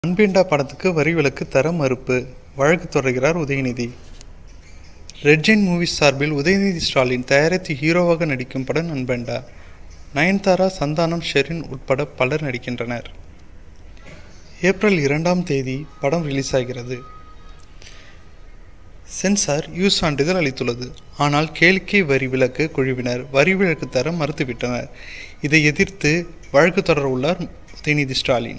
அன்பேண்டா படத்துக்கு வரி விலக்கு தர மறுப்பு, வழக்கு தொடர்கிறார் உதயநிதி. ரெட் ஜெயின் மூவிஸ் சார்பில் உதயநிதி ஸ்டாலின் தயாரித்து ஹீரோவாக நடிக்கும் படம் அன்பேண்டா. நயன்தாரா, சந்தானம், ஷெரின் உட்பட பலர் நடிக்கின்றனர். ஏப்ரல் 2 படம் ரிலீஸ் ஆகிறது. சென்சார் யூ சான்றிதழ் அளித்துள்ளது. ஆனால் கேளிக்கை வரி விலக்கு குழுவினர் வரி விலக்கு தர மறுத்துவிட்டனர். இதை எதிர்த்து வழக்கு தொடர உள்ளார் உதயநிதி ஸ்டாலின்.